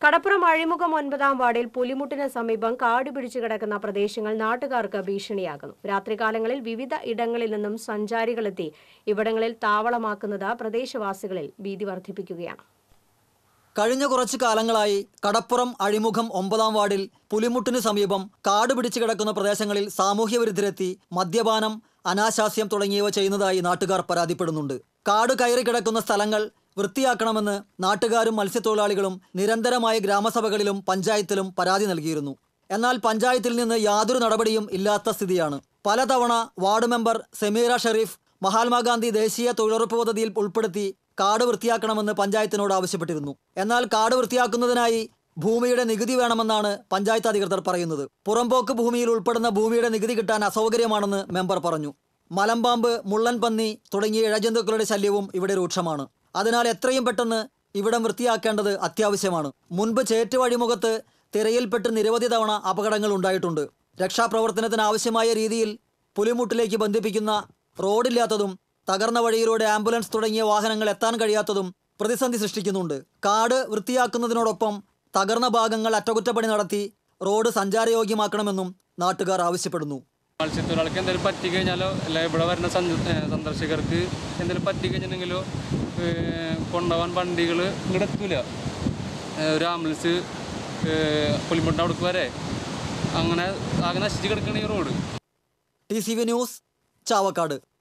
കടപ്പുറം അഴിമുഖം 9-ാം വാർഡിൽ പുലിമുട്ടിന് സമീപം കാട് പിടിച്ചു കിടക്കുന്ന പ്രദേശങ്ങൾ നാട്ടുകാർക്ക് ഭീഷണിയാകുന്നു. രാത്രികാലങ്ങളിൽ വിവിധ ഇടങ്ങളിൽ നിന്നും സഞ്ചാരികളെത്തി ഇവിടങ്ങളിൽ താവളമാക്കുന്നത് പ്രദേശവാസികളിൽ ഭീതി വർദ്ധിപ്പിക്കുകയാണ്. കഴിഞ്ഞ കുറച്ചു കാലങ്ങളായി കടപ്പുറം അഴിമുഖം 9-ാം വാർഡിൽ പുലിമുട്ടിന് സമീപം കാട് പിടിച്ചു കിടക്കുന്ന പ്രദേശങ്ങളിൽ സാമൂഹ്യ വിരുദ്ധരെത്തി മദ്യപാനം, അനാശാസ്യം തുടങ്ങിയവ ചെയ്യുന്നതായി നാട്ടുകാർ പരാതിപ്പെടുന്നുണ്ട്. കാട് കയറി കിടക്കുന്ന സ്ഥലങ്ങൾ വൃത്തിയാക്കണമെന്ന് നാട്ടുകാരും മത്സ്യത്തൊഴിലാളികളും നിരന്തരമായി ഗ്രാമസഭകളിലും പഞ്ചായത്തിലും പരാതി നൽകിയിരുന്നു. എന്നാൽ പഞ്ചായത്തിൽ നിന്ന് യാതൊരു നടപടിയും ഇല്ലാത്ത സ്ഥിതിയാണ്. പലതവണ വാർഡ് മെമ്പർ സമീറ ഷെരീഫ് മഹാത്മാഗാന്ധി ദേശീയ തൊഴിലുറപ്പ് പദ്ധതിയിൽ ഉൾപ്പെടുത്തി കാട് വൃത്തിയാക്കണമെന്ന് പഞ്ചായത്തിനോട് ആവശ്യപ്പെട്ടിരുന്നു. എന്നാൽ കാട് വൃത്തിയാക്കുന്നതിനായി ഭൂമിയുടെ നികുതി വേണമെന്നാണ് പഞ്ചായത്ത് അധികൃതർ പറയുന്നത്. പുറമ്പോക്ക് ഭൂമിയിൽ ഉൾപ്പെടുന്ന ഭൂമിയുടെ നികുതി കിട്ടാൻ അസൗകര്യമാണെന്ന് മെമ്പർ പറഞ്ഞു. മലമ്പാമ്പ്, മുള്ളൻ പന്നി തുടങ്ങിയ ഇഴജന്തുക്കളുടെ ശല്യവും ഇവിടെ രൂക്ഷമാണ്. അതിനാൽ എത്രയും പെട്ടെന്ന് ഇവിടം വൃത്തിയാക്കേണ്ടത് അത്യാവശ്യമാണ്. മുൻപ് ചേറ്റുവഴിമുഖത്ത് തിരയിൽപ്പെട്ട് നിരവധി തവണ അപകടങ്ങൾ ഉണ്ടായിട്ടുണ്ട്. രക്ഷാപ്രവർത്തനത്തിന് ആവശ്യമായ രീതിയിൽ പുലിമുട്ടിലേക്ക് ബന്ധിപ്പിക്കുന്ന റോഡില്ലാത്തതും തകർന്ന വഴിയിലൂടെ ആംബുലൻസ് തുടങ്ങിയ വാഹനങ്ങൾ എത്താൻ കഴിയാത്തതും പ്രതിസന്ധി സൃഷ്ടിക്കുന്നുണ്ട്. കാട് വൃത്തിയാക്കുന്നതിനോടൊപ്പം തകർന്ന ഭാഗങ്ങൾ അറ്റകുറ്റപ്പണി നടത്തി റോഡ് സഞ്ചാരയോഗ്യമാക്കണമെന്നും നാട്ടുകാർ ആവശ്യപ്പെടുന്നു. മത്സ്യത്തൊഴിലാളിക്ക് എന്തെങ്കിലും പറ്റിക്കഴിഞ്ഞാലോ അല്ല ഇവിടെ വരുന്ന സന്ദർശകർക്ക് എന്തെങ്കിലും പറ്റിക്കഴിഞ്ഞിട്ടുണ്ടെങ്കിലോ കൊണ്ടുപോകാൻ വണ്ടികൾ ഇങ്ങോട്ട് എത്തൂല. ഒരു ആംബുലൻസ് പുലിമുട്ട അവിടേക്ക് വരെ അങ്ങനെ ആകെ നശിച്ച് കിടക്കുകയാണ് ഈ റോഡ്. TCV news, Chavakkad.